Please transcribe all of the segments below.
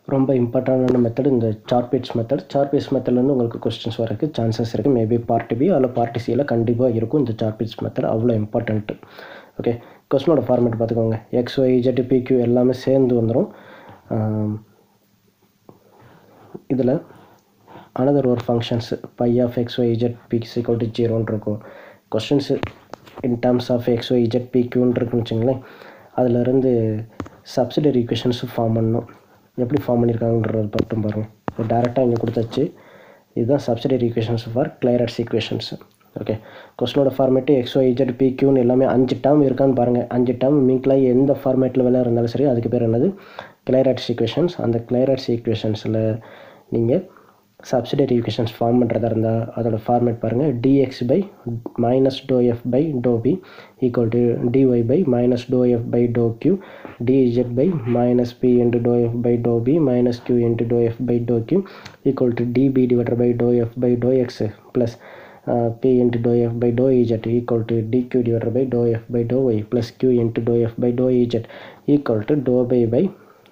ரொம்ப இம்பார்ட்டண்டான மெத்தட் இந்த chart beads method. Charpit's மெத்தட்லேருந்து உங்களுக்கு கொஸ்டின்ஸ் வரக்கு சான்சஸ் இருக்குது. மேபி பார்ட் பி அதில் பார்ட் சியில் கண்டிப்பாக இருக்கும் இந்த சார்ட் பீட்ஸ் மெத்தட். அவ்வளோ இம்பார்ட்டண்ட்டு. ஓகே, கொஸ்டினோட ஃபார்மேட் பார்த்துக்கோங்க. எக்ஸ் ஒய் இஜெட் பிக்யூ எல்லாமே சேர்ந்து வந்துடும். இதில் அனதர் ஒரு functions phi of X Y Z P equal to 0 இருக்கும். Questions in terms of X Y Z பிக்யூன்னு இருக்குன்னு வச்சுங்களேன். அதிலிருந்து சப்சிடரி ஈக்குவேஷன்ஸும் ஃபார்ம் பண்ணணும். எப்படி ஃபார்ம் பண்ணியிருக்காங்கன்றது மட்டும் பாருங்கள். இப்போ டேரெக்டாக இங்கே கொடுத்தாச்சு. இதுதான் subsidiary equations for Clairaut's equations. Okay, கொஸ்டினோட ஃபார்மேட்டு எக்ஸ் ஒய் இஜெட் பிக்யூன்னு எல்லாமே 5 டேர்ம் இருக்கான்னு பாருங்கள். 5 டேர்ம் மீன்களாக எந்த ஃபார்மேட்டில் வேலை இருந்தாலும் சரி அதுக்கு பேர் என்னது? Clairaut's equations. அந்த கிளைரட்ஸ் ஈக்குவேஷன்ஸில் நீங்கள் சப்சிடரி ஈக்குவேஷன்ஸ் ஃபார்ம் பண்ணுறதா இருந்தால் அதோட ஃபார்மேட் பாருங்கள். dx by minus dou f by dou b equal to dy by minus dou f by dou q dz by minus p into dou f by dou b minus q into dou f by dou q equal to db divided by dou f by dou x plus p into dou f by dou z equal to dq divided by dou f by dou y plus q into dou f by dou z equal to dou by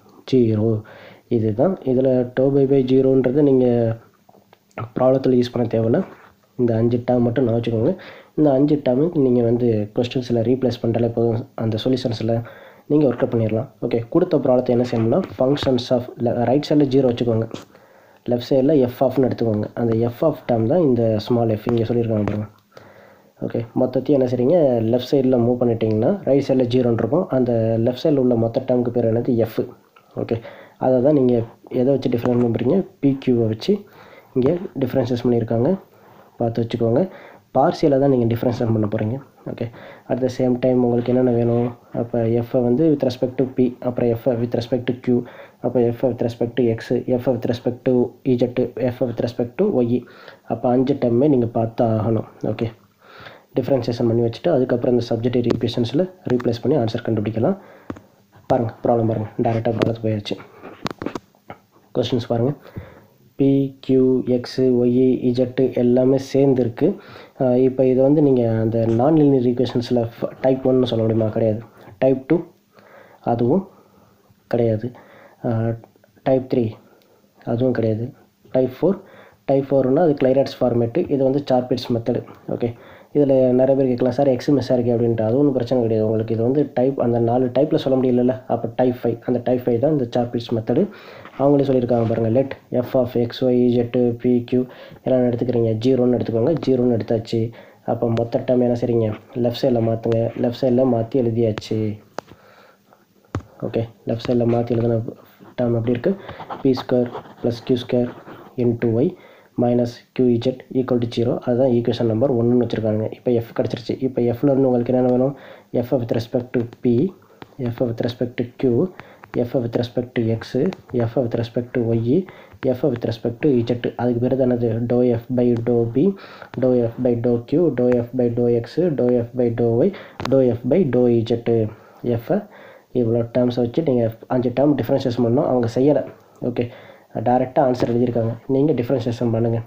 0. இதுதான். இதில் to by 0ன்றது நீங்கள் ப்ராப்ளத்தில் use பண்ண தேவையில்ல. இந்த 5 term மட்டும் நான் வச்சுக்கோங்க. இந்த 5 டேர்முக்கு நீங்கள் வந்து கொஸ்டின்ஸில் ரீப்ளேஸ் பண்ணுறாலே போதும். அந்த சொல்யூஷன்ஸில் நீங்கள் ஒர்க் அவுட் பண்ணிடலாம். ஓகே, கொடுத்த ப்ராப்ளத்தை என்ன செய்யணும்னா ஃபங்க்ஷன்ஸ் ஆஃப் ரைட் சைடில் 0 வச்சுக்கோங்க, லெஃப்ட் சைடில் எஃப் ஆஃப்னு எடுத்துக்கோங்க. அந்த எஃப் ஆஃப் டேர்ம் தான் இந்த ஸ்மால் எஃப் இங்கே சொல்லியிருக்காங்க பாருங்க. ஓகே, மொத்தத்தையும் என்ன செய்றீங்க, லெஃப்ட் சைடில் மூவ் பண்ணிட்டீங்கன்னா ரைட் சைடில் 0 இருக்கும். அந்த லெஃப்ட் சைடில் உள்ள மொத்த டேர்முக்கு பேர் என்னது? எஃப். ஓகே, அதை தான் நீங்கள் எதை வச்சு டிஃப்ரென்ஸ் பண்ணுறீங்க? பிக்யூவை வச்சு இங்கே டிஃப்ரென்சஸ் பண்ணியிருக்காங்க, பார்த்து வச்சுக்கோங்க. பார்சியலாக தான் நீங்கள் டிஃப்ரென்ஷியேட் பண்ண போகிறீங்க. Okay, at the same time உங்களுக்கு என்னென்ன வேணும்? அப்போ எஃப்ஐ வந்து வித் ரெஸ்பெக்ட் டு பி, அப்புறம் F I with respect to Q, அப்போ F I with respect to X, F I with respect to Z, F I with respect to Y. அப்போ 5 டேர்மே நீங்கள் பார்த்து ஆகணும். ஓகே, டிஃப்ரென்சியேஷன் பண்ணி வச்சுட்டு அதுக்கப்புறம் இந்த சப்ஜெக்ட் ஈக்குவேஷன்ஸில் ரீப்ளேஸ் பண்ணி ஆன்சர் கண்டுபிடிக்கலாம். பாருங்கள், ப்ராப்ளம் பாருங்கள். டேரெக்டாக ப்ராப்ளத்துக்கு போயாச்சு. கொஸ்டின்ஸ் பாருங்கள். P, Q, X, Y, Z எல்லாமே சேர்ந்துருக்கு. இப்போ இது வந்து நீங்கள் அந்த நான் லீனியர் ஈக்குவேஷன்ஸில் டைப் 1ன்னு சொல்ல முடியுமா? கிடையாது. டைப் 2 அதுவும் கிடையாது. டைப் 3 அதுவும் கிடையாது. டைப் 4னா அது கிளைரட்ஸ் ஃபார்மேட்டு. இது வந்து சார்ட் பீட்ஸ் மெத்தடு. ஓகே, இதில் நிறைய பேர் கேட்கலாம், சார் எக்ஸ் மிஸ் ஆகிருக்கு அப்படின்ட்டு. அது ஒன்றும் பிரச்சனை கிடையாது. உங்களுக்கு இது வந்து டைப் அந்த 4 டைப்பில் சொல்ல முடியல. அப்போ டைப் 5, அந்த டைப் 5 தான் இந்த சார்ட் பீட்ஸ் மெத்தடு. அவங்களே சொல்லியிருக்காங்க பாருங்கள். Let F of X Y Z P Q எல்லாம் எடுத்துக்கிறீங்க. 0ன்னு எடுத்துக்கோங்க. 0ன்னு எடுத்தாச்சு. அப்போ மொத்த டைம் என்ன செய்றீங்க? லெஃப்ட் சைடில் மாற்றுங்க. லெஃப்ட் சைடில் மாற்றி எழுதியாச்சு. ஓகே, லெஃப்ட் சைடில் மாற்றி எழுதின டைம் எப்படி இருக்குது? P square plus Q square into Y minus Q Z equal to 0. அதுதான் ஈக்குவேஷன் நம்பர் 1ன்னு வச்சுருக்காங்க. இப்போ எஃப் கிடச்சிருச்சு. இப்போ எஃப்லேருந்து உங்களுக்கு என்னென்ன வேணும்? F with respect to P, F with respect to Q, F with respect to X, F with respect to Y, F with respect to Z. அதுக்கு பேர் தானது do F by do P, do F by do Q, do F by do X, do F by do Y, do F by do Z. F I இவ்வளோ டேர்ம்ஸை வச்சு நீங்கள் 5 term differentiation பண்ணணும். அவங்க செய்யலை. ஓகே, டேரெக்டாக ஆன்சர் எழுதியிருக்காங்க. நீங்கள் டிஃப்ரென்ஷியேஷன் பண்ணுங்கள்.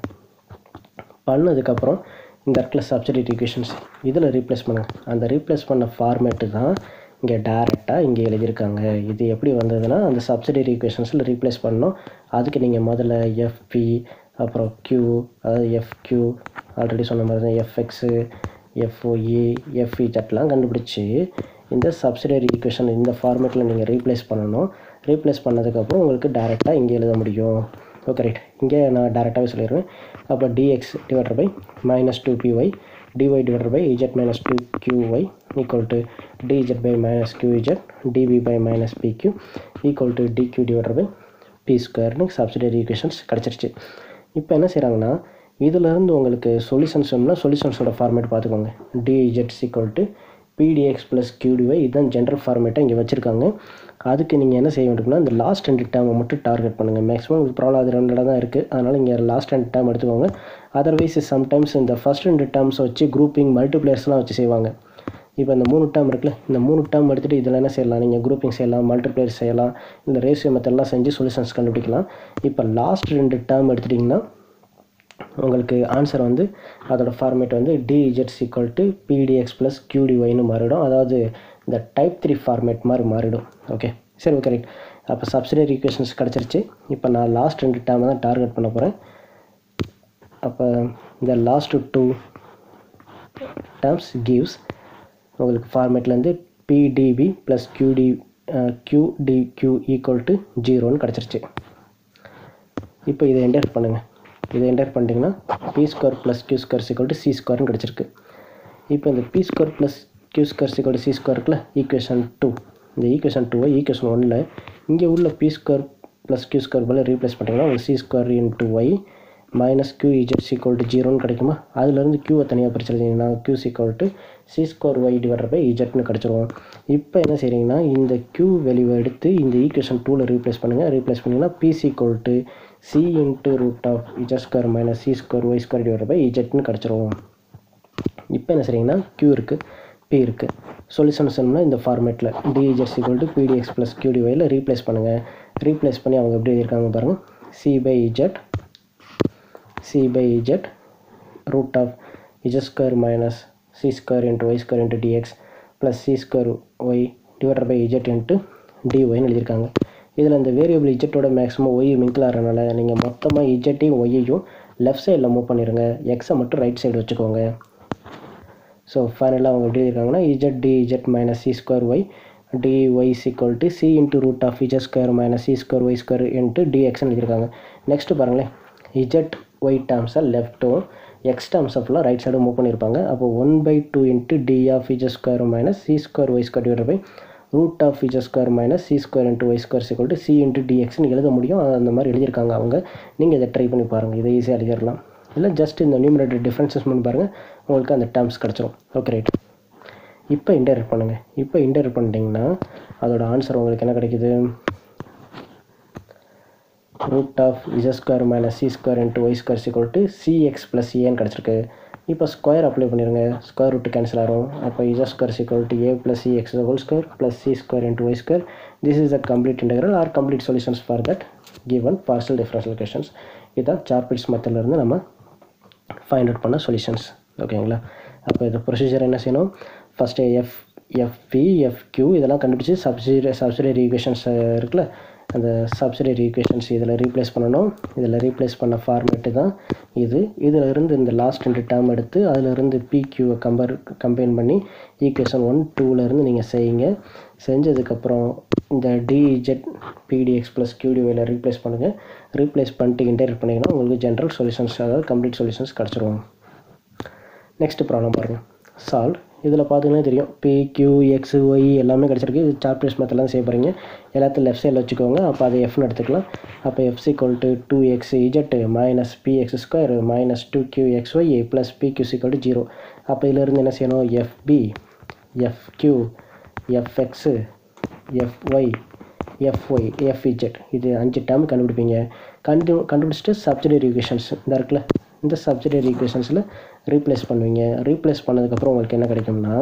பண்ணதுக்கப்புறம் இந்த இடத்துல சப்ஸ்டிட்யூட் ஈக்குவேஷன்ஸ் இதில் ரீப்ளேஸ் பண்ணுங்கள். அந்த ரீப்ளேஸ் பண்ண ஃபார்மேட்டு தான் இங்கே டேரெக்டாக இங்கே எழுதியிருக்காங்க. இது எப்படி வந்ததுன்னா அந்த சப்ஸ்டிட்யூட் ஈக்குவேஷன்ஸில் ரீப்ளேஸ் பண்ணணும். அதுக்கு நீங்கள் முதல்ல எஃப்பி, அப்புறம் கியூ, அதாவது எஃப்கியூ ஆல்ரெடி சொன்ன மாதிரி தான், எஃப்எக்ஸு, எஃப்ஒஇ, எஃப்இஜெட்லாம் கண்டுபிடிச்சி இந்த சப்ஸ்டிட்யூட் ஈக்குவேஷன் இந்த ஃபார்மேட்டில் நீங்கள் ரீப்ளேஸ் பண்ணணும். ரீப்ளேஸ் பண்ணதுக்கப்புறம் உங்களுக்கு டேரெக்டாக இங்கே எழுத முடியும். Okay, right. இங்கே நான் டேரெக்டாகவே சொல்லிடுவேன். அப்போ dx divided by minus 2py dy divided by Z minus 2qy equal to dz by minus qz db by minus pq equal to dq divided by p ஸ்கொயர்னு சப்ஸ்டிட்யூட் ஈக்குவேஷன்ஸ் கிடச்சிருச்சு. இப்போ என்ன செய்கிறாங்கன்னா இதிலேருந்து உங்களுக்கு சொல்யூஷன்ஸ் வேணும்னா சொல்யூஷன்ஸோட ஃபார்மேட் பார்த்துக்கோங்க. dz equal to pdx plus qdy இதுதான் ஜென்ரல் ஃபார்மேட்டாக இங்கே வச்சுருக்காங்க. அதுக்கு நீங்கள் என்ன செய்ய வேண்டும்னா இந்த லாஸ்ட் 2 டேர்மை மட்டும் டார்கெட் பண்ணுங்கள். மேக்ஸிமம் உங்களுக்கு ப்ராப்ளம் அது 2 தான் இருக்குது. அதனால் இங்கே லாஸ்ட் 2 டேர்ம் எடுத்துக்கோங்க. அதர்வைஸ் சம்டைம்ஸ் இந்த ஃபஸ்ட் 2 டேர்ம்ஸை வச்சு குரூப்பிங் மல்டிப்ளேயர்ஸ்லாம் வச்சு செய்வாங்க. இப்போ இந்த 3 டேர்ம் இருக்குல்ல, இந்த 3 டேர்ம் எடுத்துகிட்டு இதில் என்ன செய்யலாம்? நீங்கள் குரூப்பிங் செய்யலாம், மல்டிப்ளேயர் செய்யலாம், இந்த ரேஷியோ மெத்தட்லாம் செஞ்சு சொல்யூஷன்ஸ் கண்டுபிடிக்கலாம். இப்போ லாஸ்ட் 2 டேர்ம் எடுத்துட்டிங்கன்னா உங்களுக்கு ஆன்சர் வந்து அதோட ஃபார்மேட் வந்து dz equal to pdx plus qdyன்னு மாறிடும். அதாவது இந்த டைப் 3 ஃபார்மேட் மாதிரி மாறிடும். ஓகே, சரி, ஓகே, ரைட். அப்போ சப்சிடியரி ஈக்குவேஷன்ஸ் கிடச்சிருச்சு. இப்போ நான் லாஸ்ட் 2 டேர்மை தான் டார்கெட் பண்ண போகிறேன். அப்போ இந்த லாஸ்ட் 2 டேர்ம்ஸ் கிவ்ஸ் உங்களுக்கு ஃபார்மேட்லேருந்து PDB plus QDQ equal to 0ன்னு கிடச்சிருச்சு. இப்போ இதை என்டர் பண்ணுங்கள். இதை என்டர் பண்ணிட்டீங்கன்னா P² plus Q² equal to C² கிடச்சிருக்கு. இப்போ இந்த P² plus Q² equal to C² இருக்குல்ல, ஈக்குவேஷன் 2. இந்த ஈக்குவேஷன் 2வை ஈக்குவேஷன் 1ல் இங்கே உள்ள P² ப்ளஸ் Q² போல் ரீப்ளேஸ் பண்ணிட்டீங்கன்னா உங்களுக்கு C² into Y minus QZ equal to 0ன்னு கிடைக்குமா? அதுலேருந்து Qவை தனியாக பிரிச்சுருந்தீங்கன்னா Q equal to C² Y divided by Zன்னு கிடச்சிரும். இப்போ என்ன செய்கிறீங்கன்னா இந்த Q வெளியை எடுத்து இந்த ஈக்குவேஷன் 2ல் ரீப்ளேஸ் பண்ணுங்கள். ரீப்ளேஸ் பண்ணிங்கன்னா P equal to C into root of Z² minus C² Y² divided by Zன்னு கிடச்சிரும். இப்போ என்ன செய்றீங்கன்னா Q இருக்குது, P இருக்குது. சொல்யூஷன்ஸ்னா இந்த ஃபார்மேட்டில் dz equal to PDX plus QDYயில் ரீப்ளேஸ் பண்ணுங்கள். ரீப்ளேஸ் பண்ணி அவங்க எப்படி எழுதியிருக்காங்க பாருங்கள். C by Z root of Z² minus C² into Y² into dx plus C² Y divided by Z into dyன்னு எழுதியிருக்காங்க. இதில் இந்த வேரியபிள் இஜெட்டோட மேக்ஸிமம் ஒய் மிங்கிள் ஆகிறனால நீங்கள் மொத்தமாக இஜெட்டையும் ஒய்யையும் லெஃப்ட் சைடில் மூவ் பண்ணிடுங்க. எக்ஸை மட்டும் ரைட் சைடு வச்சுக்கோங்க. ஸோ ஃபைனலாக அவங்க எப்படி இருக்காங்கன்னா Z dz minus C² Y dy equal to C into root of Z² minus C² Y² into dxன்னு எழுதியிருக்காங்க. நெக்ஸ்ட்டு பாருங்களேன், இஜெட் ஒய் டேர்ம்ஸை லெஃப்ட்டும் எக்ஸ் டேர்ம்ஸை ஃபுல்லாக ரைட் சைடும் மூவ் பண்ணியிருப்பாங்க. அப்போ 1/2 into d of Z² minus C² Y² divided by root of Z² minus C² into Y² equal to C into dxன்னு எழுத முடியும். அந்த மாதிரி எழுதியிருக்காங்க அவங்க. நீங்கள் இதை ட்ரை பண்ணி பாருங்கள். இதை ஈஸியாக எழுதிடலாம். இல்லை ஜஸ்ட் இந்த நியூமரேட்டர் டிஃப்ரென்சஸ் பண்ணி பாருங்கள், உங்களுக்கு அந்த டேர்ம்ஸ் கிடச்சிரும். Okay right. இப்போ இன்டர்பிரேட் பண்ணுங்கள். இப்போ இன்டர்பிரேட் பண்ணிட்டீங்கன்னா அதோட ஆன்சர் உங்களுக்கு என்ன கிடைக்குது? Root of Z² minus C² into Y² equal to CX plus ஏன்னு கிடச்சிருக்கு. இப்போ ஸ்கொயர் அப்ளை பண்ணிடுங்க. ஸ்கொயர் ரூட்டு கேன்சல் ஆகும். அப்போ Z² equal to A plus CX whole square plus C² into Y². This is a complete integral or complete solutions for that given partial differential equations. இதுதான் Charpit's மெத்தட்லேருந்து நம்ம find out பண்ண solutions. ஓகேங்களா? அப்போ இது procedure என்ன செய்யணும்? First FP FQ இதெல்லாம் கண்டுபிடிச்சி சப்சிடியரி ஈக்குவேஷன்ஸ் இருக்குல்ல, அந்த சப்சிடியரி ஈக்குவேஷன்ஸ் இதில் ரீப்ளேஸ் பண்ணணும். இதில் ரீப்ளேஸ் பண்ண ஃபார்மேட்டு தான் இது. இதில் இருந்து இந்த லாஸ்ட் 2 டேர்ம் எடுத்து அதிலிருந்து PQவை கம்பைன் பண்ணி ஈக்குவேஷன் 1 2லேருந்து நீங்கள் செய்யுங்க. செஞ்சதுக்கப்புறம் இந்த dz PDX ப்ளஸ் QDYயில் ரீப்ளேஸ் பண்ணுங்கள். ரீப்ளேஸ் பண்ணிட்டு இன்டெகிரேட் பண்ணிங்கன்னா உங்களுக்கு ஜென்ரல் சொல்யூஷன்ஸ், அதாவது கம்ப்ளீட் சொல்யூஷன்ஸ் கிடச்சிருவாங்க. நெக்ஸ்ட் ப்ராப்ளம் பாருங்கள். சால்வ். இதில் பார்த்தீங்கன்னா தெரியும் PQX Y எல்லாமே கிடச்சிருக்கு. இது சார்பிட்ஸ் மெத்தட்லாம் செய்ய போகிறீங்க. எல்லாத்தையும் லெஃப்ட் சைடில் வச்சுக்கோங்க. அப்போ அதை Fன்னு எடுத்துக்கலாம். அப்போ F equal to 2XZ minus PX² minus 2QXY plus PQ equal to 0. அப்போ இதிலேருந்து என்ன செய்யணும்? FB FQ FX FY FY FZ இது 5 டேர்ம் கண்டுபிடிப்பீங்க. கண்டுபிடிச்சிட்டு சப்சிடியரி ஈக்குவேஷன்ஸ் இந்த இருக்குல்ல, இந்த சப்சிடியரி ஈக்குவேஷன்ஸில் ரீப்ளேஸ் பண்ணுவீங்க. ரீப்ளேஸ் பண்ணதுக்கப்புறம் உங்களுக்கு என்ன கிடைக்கும்னா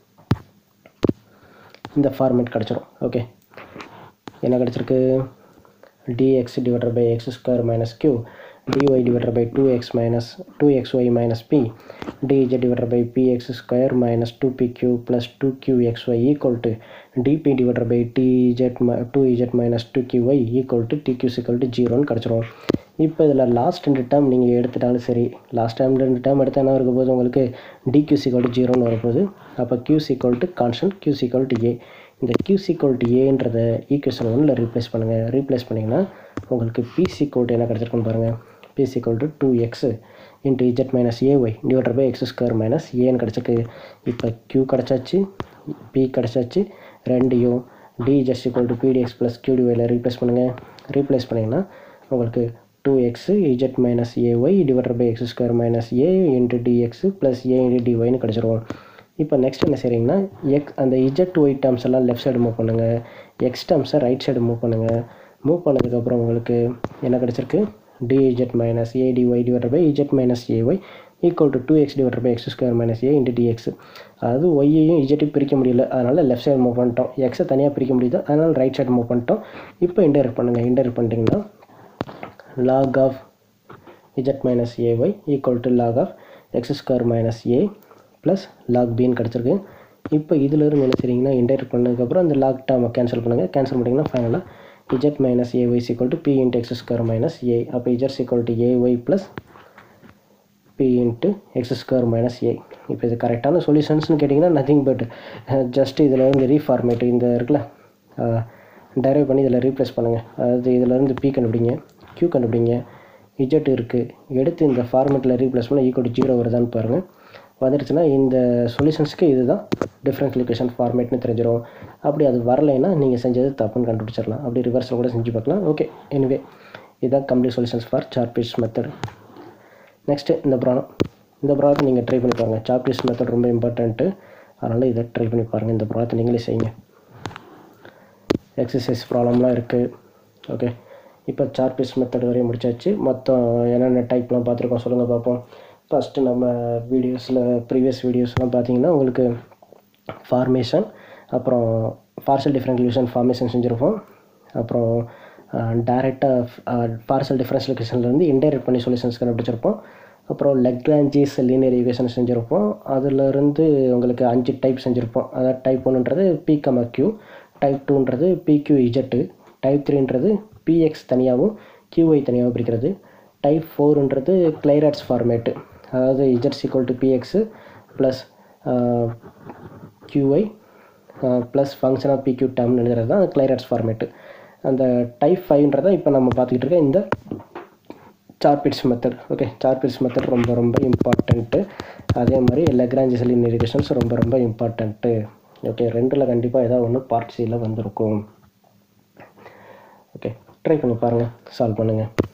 இந்த ஃபார்மேட் கிடச்சிரும். ஓகே, என்ன கிடச்சிருக்கு? dx divided by x² minus q dy divided by 2xy minus p dz divided by px² minus 2pq plus 2qxy equal to dp divided by 2z minus 2qy equal to tq equal to 0ன்னு கிடச்சிரும். இப்போ இதில் last 2 term நீங்கள் எடுத்துட்டாலும் சரி, last time 2 term எடுத்தால் என்ன இருக்க போது உங்களுக்கு dq ஈக்குவல் டு 0ன்னு வரப்போகுது. அப்போ q equal to constant, q equal to a. இந்த q ஈக்குவல் டு ஏன்றத ஈக்குவேஷன் 1ல் ரீப்ளேஸ் பண்ணுங்கள். ரீப்ளேஸ் பண்ணிங்கன்னா உங்களுக்கு p ஈக்குவல் டு என்ன கிடச்சிருக்குன்னு பாருங்கள். p equal to 2x into z minus ay divided by x² minus ஏன்னு கிடச்சிருக்கு. இப்போ q கிடச்சாச்சு, p கிடச்சாச்சு. ரெண்டையும் dz equal to PDX plus QDYயில் ரீப்ளேஸ் பண்ணுங்கள். ரீப்ளேஸ் பண்ணிங்கன்னா உங்களுக்கு 2x z minus ay divided by x² minus a into dx plus a into dyன்னு கிடச்சிரும். இப்போ நெக்ஸ்ட் என்ன செய்கிறீங்கன்னா அந்த ZY டேர்ம்ஸ் எல்லாம் லெஃப்ட் சைடு மூவ் பண்ணுங்கள். எக்ஸ் டேர்ம்ஸை ரைட் சைடு மூவ் பண்ணுங்கள். மூவ் பண்ணதுக்கப்புறம் உங்களுக்கு என்ன கிடச்சிருக்கு? dz minus a dy divided by z minus ay equal to 2x divided by x² minus a into dx. அதாவது ஒய்யையும் இஜெட்டையும் பிரிக்க முடியல, அதனால் லெஃப்ட் சைடு மூவ் பண்ணிட்டோம். எக்ஸை தனியாக பிரிக்க முடியுது, அதனால் ரைட் சைடு மூவ் பண்ணிட்டோம். இப்போ இன்டெகிரேட் பண்ணுங்கள். இன்டெகிரேட் பண்ணிட்டீங்கன்னா log of z minus ay equal to log of x² minus a plus log bன்னு கிடச்சிருக்கு. இப்போ இதிலிருந்து என்ன செய்றீங்கன்னா இன்டெகிரேட் பண்ணதுக்கப்புறம் அந்த log டேர்மை கேன்சல் பண்ணுங்கள். கேன்சல் பண்ணிங்கன்னா ஃபைனலாக z minus ay is equal to p into x square minus a. அப்போ z is equal to ay plus p into x square minus a. இப்போ இது கரெக்டான சொல்யூஷன்ஸ்னு கேட்டிங்கன்னா நத்திங் பட் ஜஸ்ட் இதில் வந்து ரீஃபார்மேட் இந்த இருக்குல்ல டைரைவ் பண்ணி இதில் ரீப்ளேஸ் பண்ணுங்கள். அதாவது இதிலேருந்து p கண்டுபிடிங்க, q கண்டுபிடிங்க, z இருக்குது, எடுத்து இந்த ஃபார்மேட்டில் ரீப்ளேஸ் பண்ணால் ஈக்குவல் டு 0 வருதான்னு பாருங்கள். வந்துடுச்சுன்னா இந்த சொல்யூஷன்ஸ்க்கு இதுதான் டிஃப்ரென்ஷியல் ஈக்குவேஷன் ஃபார்மேட்னு தெரிஞ்சிடும். அப்படி அது வரலைன்னா நீங்கள் செஞ்சது தப்புன்னு கண்டுபிடிச்சிடலாம். அப்படி ரிவர்ஸில் கூட செஞ்சு பார்க்கலாம். ஓகே, எனிவே இதுதான் complete solutions for Charpit's method. Next இந்த ப்ராப்ளத்தை நீங்கள் ட்ரை பண்ணி பாருங்கள். சார்பீஸ் மெத்தட் ரொம்ப இம்பார்ட்டண்ட்டு, அதனால் இதை ட்ரை பண்ணி பாருங்கள். இந்த ப்ராப்ளத்தை நீங்களே செய்யுங்க. எக்ஸசைஸ் ப்ராப்ளம்லாம் இருக்குது. ஓகே, இப்போ சார்பீஸ் மெத்தட் வரையும் முடிச்சாச்சு. மொத்தம் என்னென்ன டைப்லாம் பார்த்துருக்கோம் சொல்லுங்கள் பார்ப்போம். ஃபஸ்ட்டு நம்ம ப்ரீவியஸ் வீடியோஸ்லாம் பார்த்தீங்கன்னா உங்களுக்கு ஃபார்மேஷன், அப்புறம் பார்ஷியல் டிஃபரன்ஷியல் ஈக்குவேஷன் ஃபார்மேஷன் செஞ்சுருப்போம். அப்புறம் டைரெக்டாக பார்ஷியல் டிஃபரன்ஷியல் ஈக்குவேஷன்லேருந்து இன்டைரக்ட் பண்ணி சொல்யூஷன்ஸ் கண்டுபிடிச்சிருப்போம். அப்புறம் லெக்ரான்ஜிஸ் லீனியர் ஈக்குவேஷன் செஞ்சுருப்போம். அதிலிருந்து உங்களுக்கு 5 டைப் செஞ்சுருப்போம். அதாவது டைப் 1ன்றது p, q, டைப் 2ன்றது pq,z, டைப் 3ன்றது px தனியாகவும் qy தனியாகவும் பிரிக்கிறது, டைப் 4ன்றது கிளைராட்ஸ் ஃபார்மேட்டு, அதாவது z equal to px plus qy plus function of pq டேர்ம்னு எழுதுறது தான் கிளைராட்ஸ் ஃபார்மேட்டு. அந்த டைப் 5ன்றதை இப்போ நம்ம பார்த்துக்கிட்டு இருக்க இந்த சார்பீஸ் மெத்தட். ஓகே, சார்பீஸ் மெத்தட் ரொம்ப ரொம்ப இம்பார்ட்டண்ட்டு. அதே மாதிரி லெக்ரான்ஜிஸ் லீனியர் ஈக்குவேஷன்ஸ் ரொம்ப ரொம்ப இம்பார்ட்டண்ட்டு. ஓகே, ரெண்டில் கண்டிப்பாக ஏதாவது ஒன்று பார்ட் சியில் வந்திருக்கும். ஓகே, ட்ரை பண்ணி பாருங்கள், சால்வ் பண்ணுங்கள்.